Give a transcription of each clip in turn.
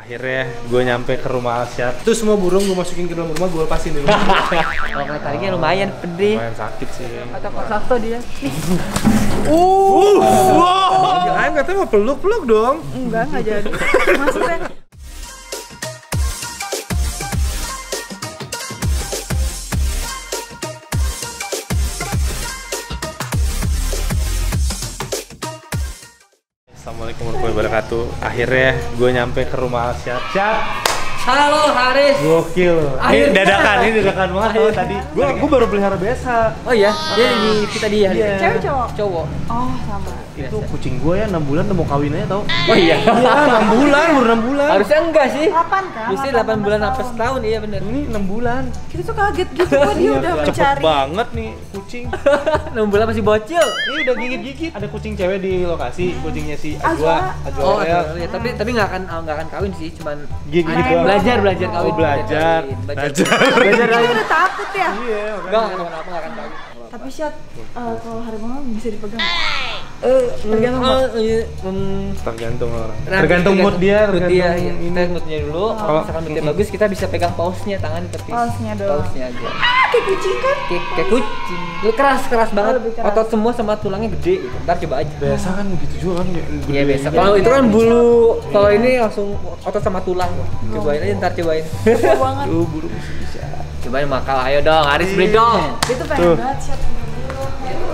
Akhirnya gue nyampe ke rumah Asyad. Itu semua burung gue masukin ke dalam rumah, gue lepasin di rumah. Kalau kena tariknya lumayan pedih. Lumayan sakit sih. Kata Pak Sabto dia. Wow. Jangan katanya mau peluk-peluk dong. Enggak jadi. Maksudnya Assalamualaikum warahmatullahi wabarakatuh. Akhirnya gue nyampe ke rumah Asyad. Asyad. Halo Haris. Gokil. Ini dadakan banget loh tadi. Gue baru pelihara biasa. Oh iya, dia di kita dia. Iya. cewek cowok? Cowok. Oh sama. Itu kucing gue ya 6 bulan udah mau kawin aja tau. Oh iya. Iya 6 bulan, baru 6 bulan. Harusnya enggak sih. 8 kan? Bisa 8 bulan sampai setahun, iya bener. Ini 6 bulan. Kita tuh kaget gitu kok dia udah Cepet mencari. banget nih kucing. 6 bulan masih bocil. Ini udah gigit-gigit. Ada kucing cewek di lokasi, kucingnya si Azwa. Ajwa. Oh, ya. ya, tapi nggak akan kawin sih, cuman Gigit doang. belajar kawin. Belajar. Belajar kawin. Udah takut ya? Iya, Enggak kenapa nggak akan kawin. Tapi Syat, kalau harimau bisa dipegang. Tergantung Tergantung orang. Nah, Tergantung mood dia, mood tergantung dia. ini. Kita moodnya dulu. Kalau misalkan moodnya bagus, kita bisa pegang pausnya, tangan tapi Pausnya doang. pausnya aja. Kayak kucing kan? Kayak kucing. Lu keras banget. lebih keras. Otot semua sama tulangnya gede gitu. Ntar coba aja. Biasa kan gitu juga kan. Iya biasa. Kalau itu kan bulu, kalau ini langsung otot sama tulang. Cobain aja, ntar cobain. Kepo banget. Tuh burung masih bisa. Cobain makal, ayo dong, Haris beli dong. Dia tuh pengen banget Syat punya burung.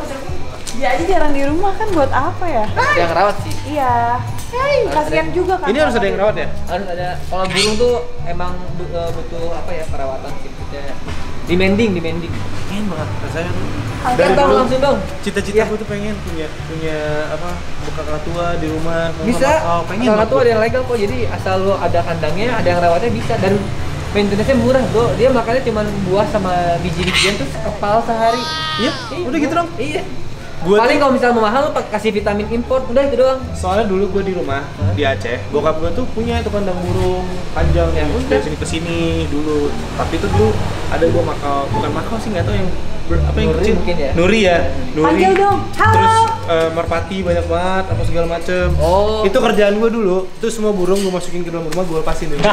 Dia aja jarang di rumah kan buat apa ya? Yang rawat sih. Iya. Kasihan juga kan. Ini harus ada yang rawat ya? Harus ada. Kalau burung tuh emang butuh apa ya, perawatan sih. Kita demanding. Pengen banget rasanya tuh. Dari dong langsung dong. Cita-cita gue tuh pengen punya apa buka tua di rumah. Bisa. Pengen. Asal tuh ada yang legal kok. Jadi asal lo ada kandangnya, ada yang rawatnya bisa, dan maintenance-nya murah bro. Dia makannya cuma buah sama biji-bijian tuh kepal sehari. Iya, udah gitu dong. Iya. Gua Paling kalau misalnya mau mahal lo kasih vitamin import, udah itu doang. Soalnya dulu gue di rumah di Aceh, bokap gue tuh punya itu kandang burung panjang Ya, yang udah. dari sini ke sini dulu. Tapi itu dulu ada gue makau, bukan makau sih nggak tahu yang apa yang Nuri kecil mungkin ya? Nuri ya, Nuri. Panggil dong. Halo. Terus merpati banyak banget, apa segala macem. Oh. Itu kerjaan gue dulu. Itu semua burung gue masukin ke dalam rumah, gue lepasin di rumah.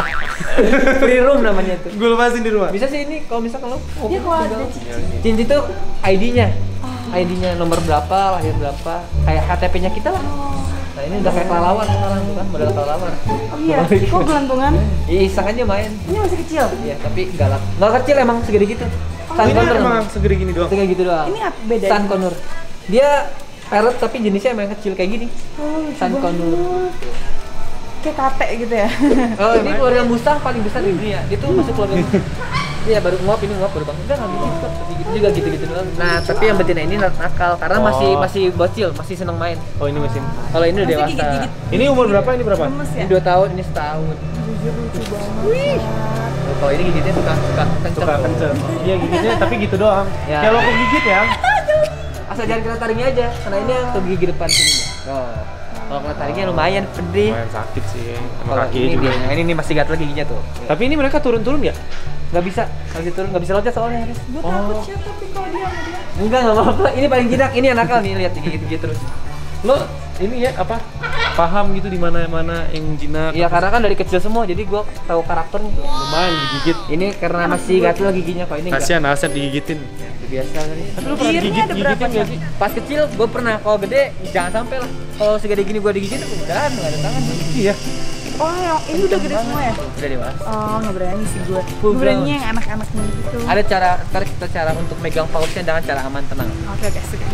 Free room namanya itu. Gue lepasin di rumah. Bisa sih ini kalau misalkan lo Dia kalau ada cicing. Cinti itu ID-nya. ID-nya nomor berapa, lahir berapa, kayak KTP-nya kita lah. Nah ini udah kayak kelelawar sekarang tuh kan, model kelelawar. Iya. Kok gelantungan? Iya iseng aja main. Ini masih kecil. Iya tapi galak. Nggak kecil emang segede gitu. Sun Ini Conur emang segede gini doang. segede gitu doang. Ini apa bedanya? Sun Conur. Dia parrot tapi jenisnya emang kecil kayak gini. Oh, lucu Sun Conur. banget. Kayak kate gitu ya. Oh ini keluarga Mustang paling besar di dunia. Dia tuh masuk keluarga. Iya baru nguap baru bangun. Udah nggak gigit kok. Gitu juga gitu doang. Nah tapi yang betina ini nakal karena masih bocil, masih seneng main. Oh ini mesin. Kalau ini udah Masih dewasa. gigit-gigit. Ini umur berapa? Ini berapa? Gemes ya? Ini 2 tahun, ini setahun. Jujur lucu banget. Kalau ini gigitnya suka kenceng. Suka kenceng. Iya gigitnya tapi gitu doang. Ya. Kalau kok gigit ya? Asal jangan kena taringnya aja, karena ini yang ke gigi depan sini. Oh. Kalau kena taringnya lumayan pedih. Lumayan sakit sih. Sama Kalau kaki ini juga. dia, nah, ini masih gatel giginya tuh. Tapi ini mereka turun-turun ya? Nggak bisa turun, nggak bisa loncat soalnya. Gue takut Syat tapi kalau dia sama dia. Nggak apa-apa. Ini paling jinak, ini yang nakal nih, lihat gigit terus. Lo ini ya apa? Paham gitu di mana-mana yang jinak. Iya karena kan dari kecil semua, jadi gua tahu karakternya. Lumayan digigit. Ini karena masih gatel giginya kok, ini nggak. Kasihan Aset digigitin. Biasa kali. Tapi lo pernah Gigirnya ada berapa, gigitin nggak sih? Pas kecil gua pernah, kalau gede jangan sampai lah. Kalau segede gini gua digigit, udah nggak ada tangan. Iya. Oh, yang ini udah gede semua ya? Udah dewasa. Oh, nggak berani sih gue. Full Gue beraninya yang anak-anaknya gitu. Ada cara, ntar kita cara untuk megang pausnya dengan cara aman tenang. Oke, suka.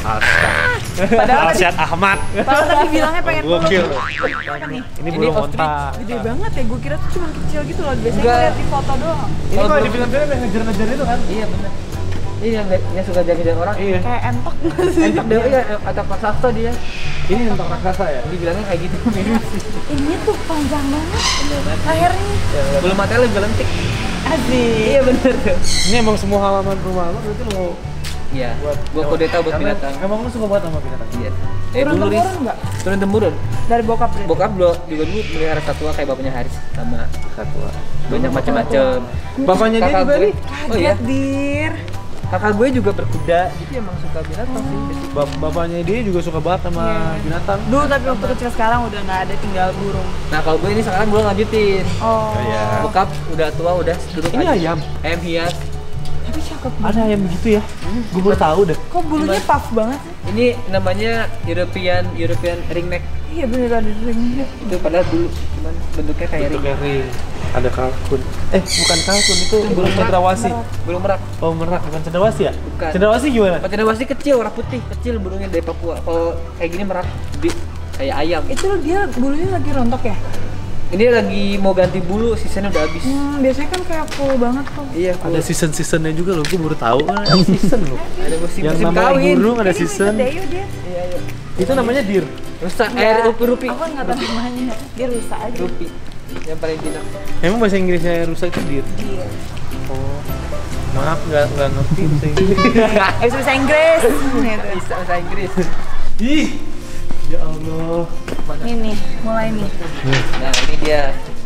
Padahal Aset Ahmad. Padahal tadi bilangnya pengen peluk. Gokil. Apa nih? Ini Ini burung ostrich. onta. Gede banget ya, gue kira tuh cuma kecil gitu loh. Biasanya gue Enggak. liat di foto doang. Ini kalau di film-film yang ngejar-ngejar itu kan? Iya benar. Ini yang suka jaga-jaga orang. Iya. Kayak entok nggak sih? Entok deh, iya, atau Pak Sabto dia. Ini tentang raksasa ya? Dibilangnya kayak gitu. Mirip sih. Ini tuh panjang banget. Akhirnya. Belum matanya lebih lentik. Asik. Iya bener tuh. Ini emang semua halaman rumah lo berarti lo mau Iya. Gua kudeta buat Karena binatang. Emang lo suka banget sama binatang? Iya. Turun-temurun nggak? Turun temurun. Dari bokap berarti? Bokap lo juga dulu melihara satwa kayak bapaknya Haris sama satwa. Banyak macam-macam. Bapaknya dia Kakak juga gue. nih? Oh iya. Kaget, Dir. Kakak gue juga berkuda, jadi emang suka binatang sih. Bapaknya dia juga suka banget sama binatang. Dulu tapi waktu kecil, sekarang udah nggak ada, tinggal burung. Nah kalau gue ini sekarang gue lanjutin. Oh. Iya. Bokap udah tua, udah duduk Ini aja. ayam. Ayam hias. Tapi cakep banget. Ada ayam begitu ya? Gue baru tahu deh. Kok bulunya puff banget sih? Ini namanya European ringneck. Iya bener ada ringnya. Itu padahal dulu cuman bentuknya kayak ring. Ring. Ada kalkun. Bukan kalkun, itu burung cendrawasih. Burung merak. Oh, merak, bukan cendrawasih ya? Bukan. Cendrawasih gimana? Kalau cendrawasih kecil, warna putih, kecil burungnya dari Papua. Kalau kayak gini merak, gede, kayak ayam. Itu dia bulunya lagi rontok ya? Ini lagi mau ganti bulu, seasonnya udah habis. Biasanya kan kayak full banget kok. Iya, Ada season-seasonnya juga loh, gue baru tahu kan ada season loh. ada musim Yang musim namanya kawin. burung ada Ini season. gede yuk dia. Iya, iya. Itu namanya deer. Rusa, Enggak. rupi. Aku nggak tahu namanya. Dia rusak aja. Rupi. Yang paling jinak. Emang bahasa Inggrisnya rusa itu deer? Iya. Oh. Maaf, nggak ngerti bahasa Inggris. Bahasa Inggris. Gitu. Bisa bahasa Inggris. Ih, ya Allah. Ini nih, mulai nih. Nah, ini dia.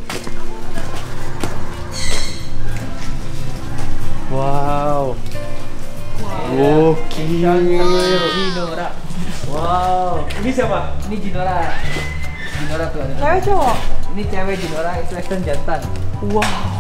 Wow. Gokil. Jinora. Wow. Ini siapa? Ini Jinora. Jinora tuh ada. Cewek cowok? Ini cewek Jinora, itu Western jantan. Wow.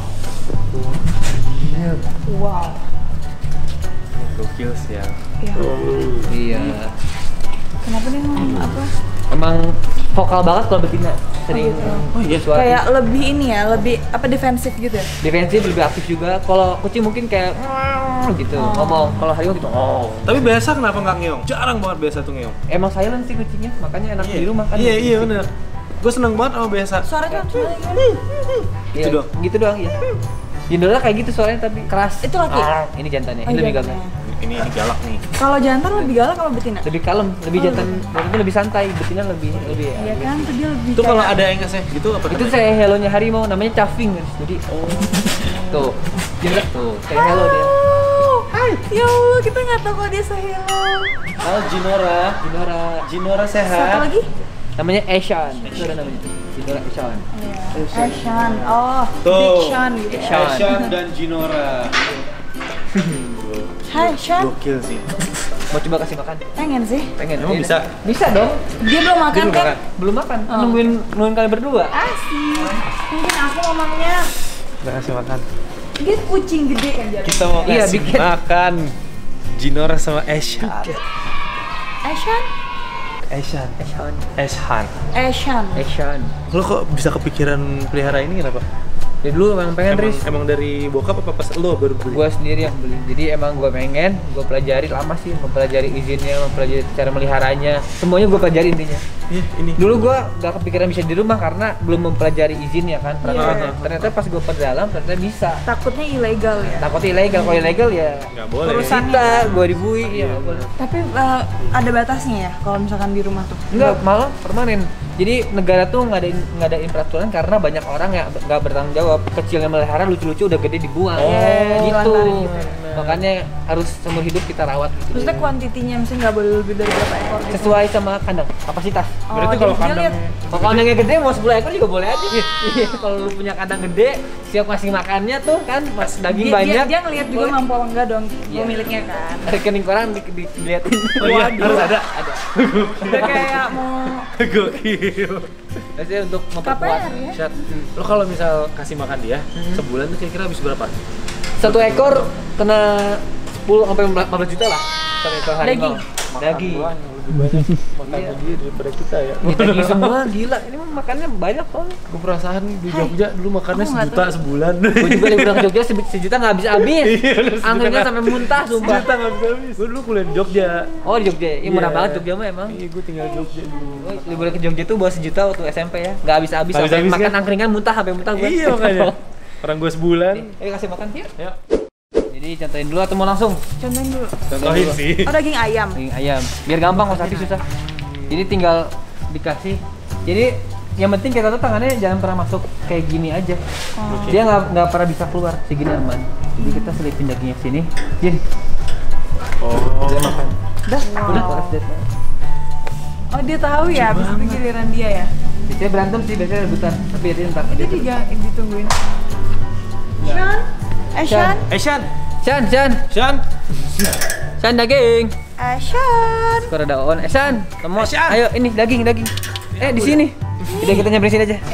Wow. Gokil sih ya. Ya. Iya. Kenapa nih ngomong apa? Emang vokal banget kalau betina. Sering. Oh iya, suara Kayak lebih ini ya, lebih apa defensif gitu ya? defensif, lebih aktif juga. Kalau kucing mungkin kayak gitu ngomong. Kalau harimau gitu. Oh. Tapi biasa kenapa nggak ngeong? Jarang banget biasa tuh ngeong. Emang silent sih kucingnya, makanya enak di rumah kan. Iya bener. Gue seneng banget sama biasa. Suaranya gimana? Iya, Gitu doang. Gitu doang ya. Jinora kayak gitu suaranya tapi keras. Itu laki? Ini jantannya, Oh, ini lebih jantannya. galak. Ini galak nih. Kalau jantan lebih galak kalau betina? Lebih kalem, lebih jantan, itu lebih santai, betina lebih Iya kan, tuh dia lebih Itu kalau kayak- ada yang ngasih gitu apa? itu saya hellonya harimau, namanya caving guys. Jadi tuh, Jinora tuh, kayak hello dia. Hai. Ya Allah, kita nggak tahu kalau dia sehelo. Oh, Jinora. Jinora, Jinora sehat. Satu lagi? namanya Eshan, itu ada namanya. Jinora Eshan. Ashan. Oh, Tuh. Big Sean gitu. ya. Eshan dan Jinora. Hai, Sean. Gokil sih. Mau coba kasih makan? Pengen sih. Pengen? Emang Iya, bisa? Bisa dong. Dia belum makan Belum kan? makan. Belum makan. Oh. Nungguin kalian berdua. Asik. Mungkin aku ngomongnya Udah kasih makan. dia kucing gede kan jadi. Kita mau Iya, kasih bikin. makan Jinora sama Eshan. Ashan? Eshan. Eshan. Eshan. Ashan. Eshan. Lo kok bisa kepikiran pelihara ini kenapa? Ya dulu emang pengen Riz. Emang dari bokap apa pas lo baru beli? Gue sendiri yang beli. Jadi emang gue pengen, gue pelajari lama sih, mempelajari izinnya, mempelajari cara meliharanya. Semuanya gue pelajari intinya. Iya, ini. Dulu gue gak kepikiran bisa di rumah karena belum mempelajari izinnya kan. Iya. Ternyata pas gue perdalam ternyata bisa. Takutnya ilegal ya. Takutnya ilegal, kalau ilegal ya Nggak boleh. Urusan- kita, gue ribui, ya nggak boleh. Tapi ada batasnya ya kalau misalkan di rumah tuh. Enggak, malah permanen. Jadi negara tuh ngadain peraturan karena banyak orang yang nggak bertanggung jawab. Kecil yang melihara lucu-lucu udah gede dibuang. Oh, gitu. dilantarin gitu. Makanya harus seumur hidup kita rawat gitu. Maksudnya kuantitinya mesti nggak boleh lebih dari berapa ekor gitu. Sesuai sama kandang, kapasitas. Berarti Oh, kalau jadi dia kandang lihat- Kalau kandangnya gede mau 10 ekor juga boleh aja. Iya, kalau lu punya kandang gede, siap ngasih makannya tuh kan, pas daging banyak. Dia ngelihat juga boleh. mampu apa enggak dong Iya. pemiliknya kan. Rekening koran diliatin. Oh iya, Waduh. harus ada. Ada. Udah kayak mau Gokil. Biasanya untuk memperkuat KPR ya? Syat, lo kalau misal kasih makan dia sebulan tuh kira-kira habis berapa? satu ekor kena 10 sampai 15 juta lah. Satu ekor harimau. Daging. Makan Iya. dia daripada kita ya. Ini daging semua gila. Ini mah makannya banyak kok. Gue perasaan di Jogja dulu makannya Aku nggak sejuta tahu. sebulan. Gue juga liburan ke Jogja sejuta nggak habis-habis. Iya, udah sejuta Antrinya nggak- sampai muntah sumpah. Sejuta nggak bisa habis. Gue dulu kuliah di Jogja. Oh di Jogja, iya murah Iya. banget Jogja mah emang. Iya, gue tinggal di Jogja dulu. Gua liburan ke Jogja tuh bawa sejuta waktu SMP ya, nggak habis-habis Nggak sampai habis-habis makan kan? angkringan muntah sampai muntah gue. Iya makanya. Orang gue sebulan. Ayo kasih makan yuk. Ya. Jadi contohin dulu atau mau langsung? contohin dulu. Contohin sih. Oh, daging ayam. Daging ayam, biar gampang kalau sapi susah. Jadi tinggal dikasih. Jadi yang penting kita tuh tangannya jangan pernah masuk kayak gini aja. Oh. Dia nggak pernah bisa keluar, segini aman. Jadi kita selipin dagingnya ke sini. Jin, Oh. dia makan. Dah. Udah, keras dia. Oh, dia tahu ya, abis itu giliran dia ya. Biasanya berantem sih, biasanya rebutan. Tapi dia ntar. Itu ditungguin. Sean? Sean? Eshan. Shan daging. Action. Skor daun. Shan, kamu Shan. ayo ini daging. Di sini. Udah kita nyamperin sini aja.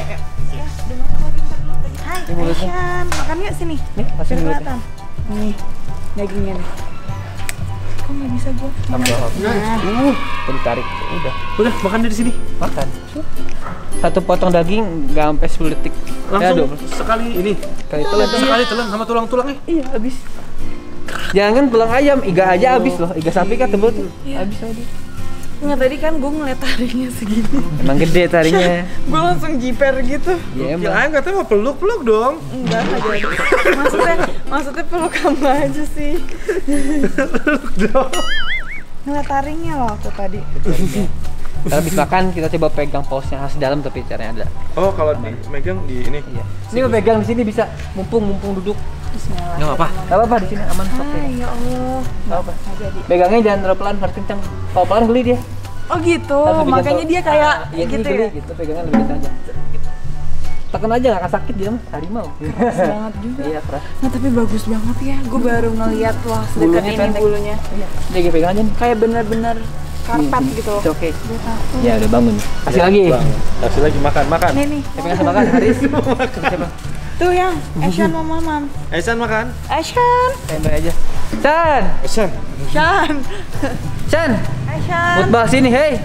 Hai, Ini mulutnya. Action. Makan yuk sini. Nih, kasih Biar mulutnya. kelihatan. Nih, dagingnya nih. Kok nggak bisa gua? Tadi tarik. Udah makan dari sini. Makan. Satu potong daging nggak sampai 10 detik. Langsung 20. sekali ini. Kali telan. Sekali telan sama tulang-tulangnya. Iya, habis. Jangan tulang ayam, iga aja habis loh. Iga sapi kan tebel tuh. Habis aja. Nggak, tadi kan gue ngeliat taringnya segini. Emang gede tarinya. Gue langsung jiper gitu. Ya Gila, emang. katanya mau peluk-peluk dong. Enggak jadi. Maksudnya peluk kamu aja sih. Peluk dong. Ngeliat taringnya loh aku tadi. Ntar habis makan kita coba pegang pausnya khas dalam tapi caranya ada. Oh, kalau megang di ini. Iya. Ini mau pegang di sini bisa mumpung duduk. Bismillah. Enggak apa-apa. Gak apa-apa di sini aman sok. Ay, ya Allah. Gak apa. Nggak jadi. Pegangnya jangan terlalu pelan, harus kencang. Kalau pelan geli dia. Oh gitu, Harus lebih makanya gentle. dia kayak Iya, gitu geli ya. gitu, pegangnya lebih kencang aja. Tekan aja nggak akan sakit dia mah harimau. Keras banget juga. Iya keras. Nah tapi bagus banget ya, gue baru ngeliat loh sedekat Bulunya ini pendek. bulunya. Iya. Dia pegang aja nih. Kayak bener-bener karpet gitu loh. Oke. Gue takut. Ya udah bangun. Kasih lagi. Kasih lagi makan. Nih. Siapa yang makan Haris? Siapa? Tuh yang Action mau mamam. Aisan makan. Action. Tembak aja. Chan, Aisan. Sean. Chan. Action. Football sini, hei.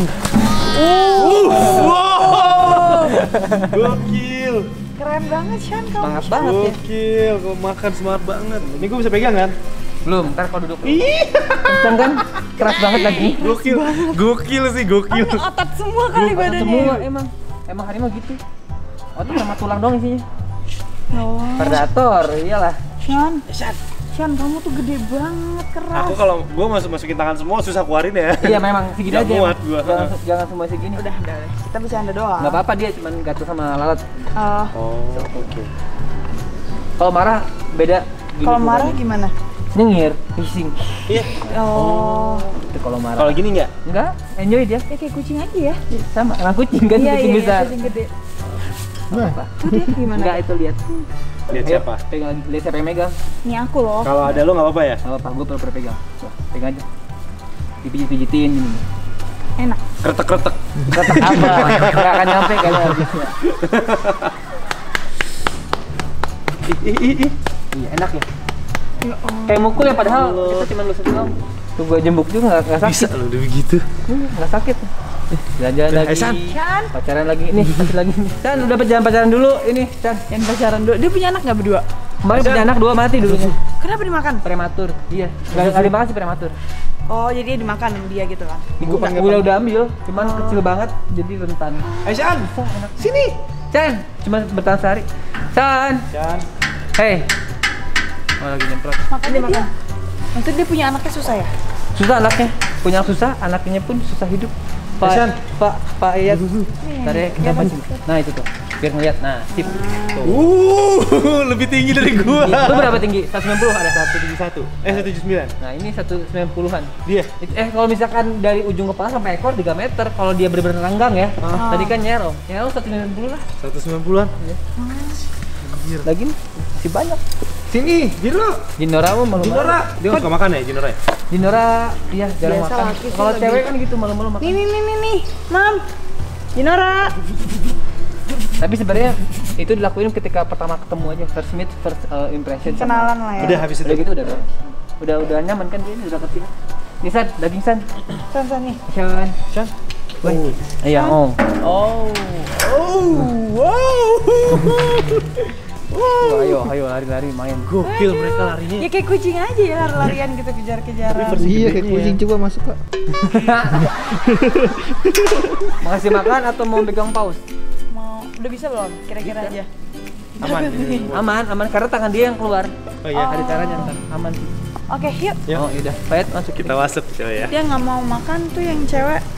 Wow. Gokil. Keren banget Sean kamu. Semangat banget ya. Gokil, kau makan semangat banget. Ini gue bisa pegang kan? Belum, ntar kalau duduk. Kenceng kan? Keras banget lagi. Gokil. Gokil sih, gokil. Ini otot semua kali badannya. Semua emang harimau gitu. Otak sama tulang dong isinya. Ya Allah. Predator, iyalah. Sean. Sean kamu tuh gede banget, keras. Aku kalau gue masukin tangan semua susah keluarin ya. Iya memang segini Nggak aja. muat emang. gua. Jangan semua segini. Udah deh. Kita bercanda doang. Nggak apa-apa dia cuman gatel sama lalat. Oh, oke. Kalau marah beda. Gini Kalau bukan. marah gimana? Nyengir, fishing. Iya. Oh. Itu kalau marah. Kalau gini nggak? Enggak, enjoy dia. Ya kayak kucing aja ya. Sama, emang kucing kan, kucing besar. kucing gede. Nggak apa. Tuh dia gimana? Enggak, itu lihat. Lihat Ayo, siapa? Pegang lagi, lihat siapa yang megang. Ini aku loh. Kalau ada lo nggak apa-apa ya? Nggak apa-apa, gue pernah pegang. Tuh, pegang aja. Dipijit-pijitin gini. Enak. Kretek-kretek. Kata apa? Nggak akan nyampe kali habisnya. Iya, enak ya. Ya Allah. Kayak mukul ya padahal kita cuma lusuk doang. Tuh gue jembuk juga nggak sakit. Bisa lo udah begitu. Nggak sakit. Jalan-jalan lagi. San. Sean. Pacaran lagi. Nih, kasih lagi nih. Chan, udah jangan pacaran dulu. Ini, Chan. Yang pacaran dulu. Dia punya anak nggak berdua? Kemarin punya anak 2 mati dulunya. Kenapa dimakan? Prematur. Iya. Nggak dimakan sih prematur. Oh, jadi dia dimakan sama dia gitu kan? Udah ambil, cuman kecil banget jadi rentan. Aisan. Sini. Chan, cuma bertahan sehari. Chan. Chan. Hey. Oh, lagi nyemprot. Makanya dia. Maksudnya dia punya anaknya susah ya? Susah anaknya. Punya anak susah, anaknya pun susah hidup. Chan. Pak Iyad. Tadi kita pancing. Nah, itu tuh. Biar ngeliat. Nah, sip. Lebih tinggi dari gua. Lu berapa tinggi? 190 ada. 171. 179. Nah, ini 190-an. Dia. Kalau misalkan dari ujung kepala sampai ekor 3 meter, kalau dia benar-benar renggang ya. Tadi kan nyerong. Nyerong 190 lah. 190-an. Lagi masih banyak. Sini, Jiro. Jinora mah malu. Jinora. Dia nggak suka makan ya, Jinora? Jinora iya jarang Biasa makan. laki sih Kalau lebih. cewek kan gitu malu-malu makan. Nih. Mam. Jinora. Tapi sebenarnya itu dilakuin ketika pertama ketemu aja, first meet, first impression. Kenalan lah ya. Udah habis Udah itu. gitu udah nyaman kan dia udah ngerti. Nih San, daging San. San nih. San. Chan. Woi. Iya, oh. Wow. Ayo lari-lari main. Gokil mereka larinya. Ya kayak kucing aja ya lari-larian gitu kejar-kejaran. Iya, kayak kucing coba masuk kak. Makasih makan atau mau pegang paus? Mau udah bisa belum? Kira-kira aja. Aman karena tangan dia yang keluar. Oh iya. Ada caranya ntar. Aman. Oke, yuk. Yuk. Oh, udah. Payet masuk. Kita masuk coy ya. Dia nggak mau makan tuh yang cewek.